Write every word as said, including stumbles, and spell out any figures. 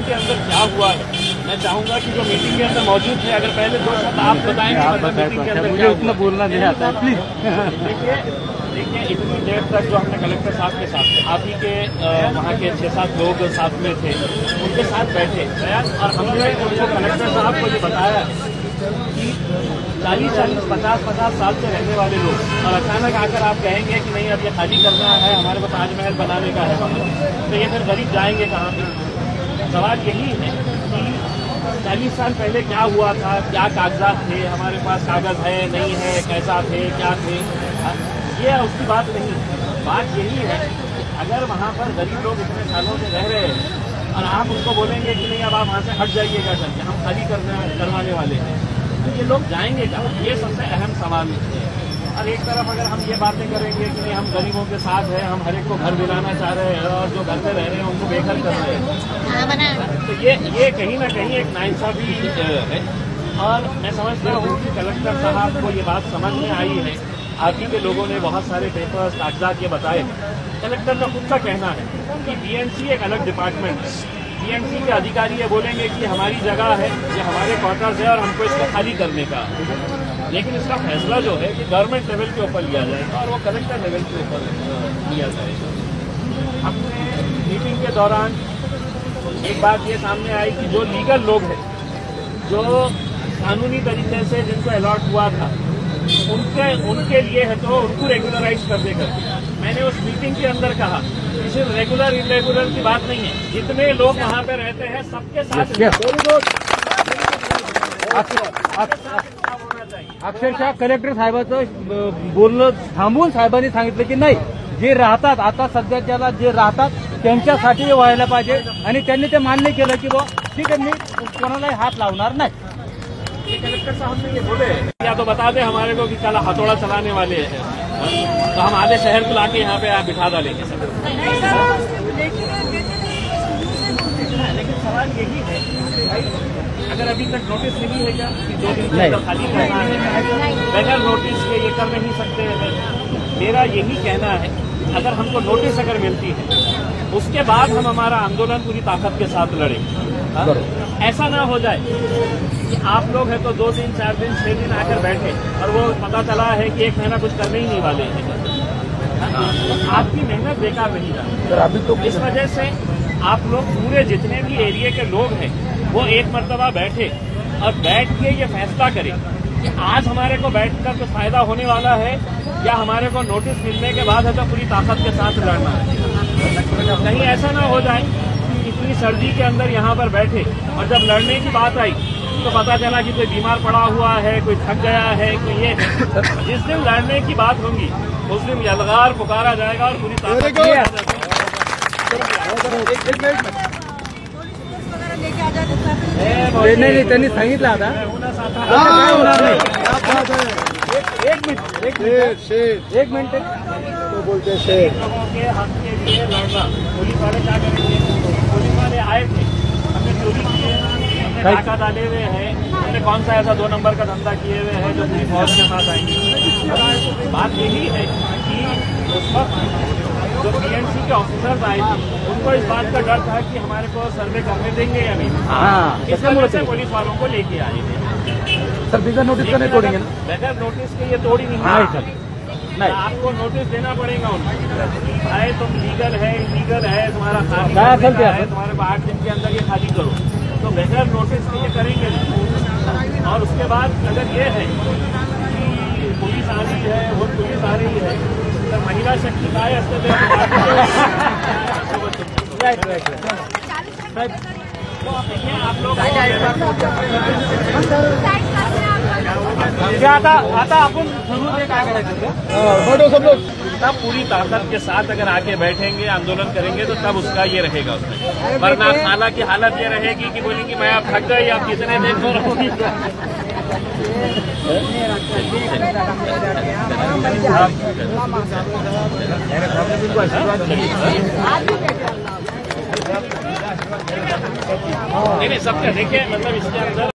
के अंदर क्या हुआ है, मैं चाहूंगा कि जो मीटिंग के अंदर मौजूद थे, अगर पहले दो शब्द आप बताएंगे मीटिंग के अंदर, मुझे उतना बोलना नहीं आता है प्लीज। देखिए देखिए इतनी देर तक जो हमने कलेक्टर साहब के साथ आप ही के वहाँ के छः सात लोग साथ में थे, उनके साथ बैठे और हमने उनको कलेक्टर साहब को ये बताया कि चालीस चालीस पचास पचास साल से रहने वाले लोग और अचानक आकर आप कहेंगे कि नहीं अब ये खाली करना है, हमारे को ताजमहल बनाने का है वहाँ, तो ये फिर गरीब जाएंगे कहाँ पे। सवाल यही है कि चालीस साल पहले क्या हुआ था, क्या कागजात थे, हमारे पास कागज है नहीं है, कैसा थे क्या थे, ये उसकी बात नहीं। बात यही है अगर वहाँ पर गरीब लोग इतने सालों से रह रहे हैं और आप उनको बोलेंगे कि नहीं अब आप वहाँ से हट जाइएगा करके, हम खाली करने करवाने वाले हैं, तो ये लोग जाएंगे कहाँ? ये सबसे अहम सवाल है। और एक तरफ अगर हम ये बातें करेंगे कि नहीं हम गरीबों के साथ हैं, हम हर एक को घर दिलाना चाह रहे हैं और जो घर पे रह रहे हैं उनको बेघर कर रहे हैं, तो ये ये कहीं ना कहीं एक नाइंसाफी है। और मैं समझता हूँ कि कलेक्टर साहब को ये बात समझ में आई है। आप ही के लोगों ने बहुत सारे पेपर्स कागजात ये बताए। कलेक्टर का खुद का कहना है कि बीएमसी एक अलग डिपार्टमेंट है, बीएमसी के अधिकारी ये बोलेंगे कि हमारी जगह है, ये हमारे क्वार्टर्स है और हमको इसको खाली करने का, लेकिन इसका फैसला जो है कि गवर्नमेंट लेवल के ऊपर लिया जाएगा और वो कलेक्टर लेवल के ऊपर लिया जाएगा। अब मीटिंग के दौरान एक बात ये सामने आई कि जो लीगल लोग हैं, जो कानूनी तरीके से जिनको अलॉट हुआ था, उनके उनके लिए है तो उनको रेगुलराइज कर देगा। मैंने उस मीटिंग के अंदर कहा कि सिर्फ रेगुलर इरेगुलर की बात नहीं है, जितने लोग वहाँ पे रहते हैं सबके साथ अक्षरशः कलेक्टर साहेबांचं बोलणं थांबवून साहेबांनी सांगितलं की नाही, जे राहतात आता सध्या ज्याला जे राहतात त्यांच्यासाठी व्हायला पाहिजे आणि त्यांनी ते मान्य केलं की बा ठीक आहे मी कोणालाही हात लावणार नाही। कलेक्टर साहब ने ये बोले या तो बता दे हमारे को कि कल हथौड़ा चलाने वाले हैं तो हम आधे शहर को लाके यहाँ पे आप बिठा डालेंगे। लेकिन सवाल यही है अगर अभी तक नोटिस मिली है क्या कि दो दिन तक खाली करना है, बगैर नोटिस के ये कर नहीं सकते हैं। मेरा यही कहना है अगर हमको नोटिस अगर मिलती है उसके बाद हम हमारा आंदोलन पूरी ताकत के साथ लड़ेंगे। ऐसा ना हो जाए कि आप लोग हैं तो दो दिन चार दिन छह दिन आकर बैठे और वो पता चला है कि एक महीना कुछ करने ही नहीं वाले हैं, आपकी मेहनत बेकार नहीं रहा। अभी तो इस वजह से आप लोग पूरे जितने भी एरिया के लोग हैं वो एक मर्तबा बैठे और बैठ के ये फैसला करें कि आज हमारे को बैठकर कुछ फायदा होने वाला है या हमारे को नोटिस मिलने के बाद है तो पूरी ताकत के साथ लड़ना है। कहीं ऐसा ना हो जाए कि इतनी सर्दी के अंदर यहाँ पर बैठे और जब लड़ने की बात आई तो पता चला कि कोई बीमार पड़ा हुआ है, कोई थक गया है, कोई ये। जिस दिन लड़ने की बात होगी उस दिन यलगार पुकारा जाएगा और पूरी ताकत नाही त्यांनी सांगितलं आता एक मिनट एक मिनट एक मिनट तो बोलते शेर के हक के लिए लड़ना। पुलिस वाले क्या करेंगे? पुलिस वाले आए थे, हमने चोरी किए, हमने टाका डाले हुए हैं, हमने कौन सा ऐसा दो नंबर का धंधा किए हुए हैं जो पूरी फौज के साथ आएंगे। बात यही है कि उस वक्त जो पीएमसी के ऑफिसर्स आए थे उनको इस बात का डर था कि हमारे को सर्वे करने देंगे या नहीं, इस वजह से पुलिस वालों को लेके आए थे। सर बिगर नोटिस का नहीं तोड़ेंगे, बगैर नोटिस के ये तोड़ ही नहीं है। नहीं, आपको नोटिस देना पड़ेगा उनको, भाई तुम लीगल है इलीगल है, तुम्हारा खाली है, तुम्हारे को आठ दिन के अंदर ये खाली करो, तो बगैर नोटिस के ये करेंगे। और उसके बाद अगर ये है कि पुलिस आ रही है वो पुलिस आ रही है तो महिला शक्ति काय असते आप लोग आता आता आपण काय करायचं सब लोग तब पूरी ताकत के साथ अगर आके बैठेंगे आंदोलन करेंगे तो तब उसका ये रहेगा उसमें। वरना खाला की हालत ये रहेगी कि बोलेंगे मैं आप थक गई, आप कितने देर को रहोगी। नहीं नहीं सबका देखिए मतलब इसके अंदर